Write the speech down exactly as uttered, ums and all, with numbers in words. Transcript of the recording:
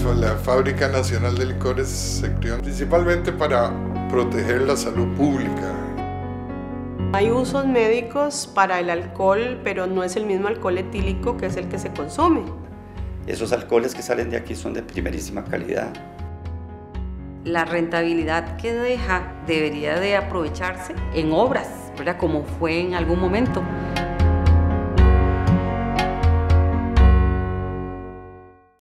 eso, la Fábrica Nacional de Licores se creó principalmente para proteger la salud pública. Hay usos médicos para el alcohol, pero no es el mismo alcohol etílico que es el que se consume. Esos alcoholes que salen de aquí son de primerísima calidad. La rentabilidad que deja debería de aprovecharse en obras, ¿verdad? Como fue en algún momento.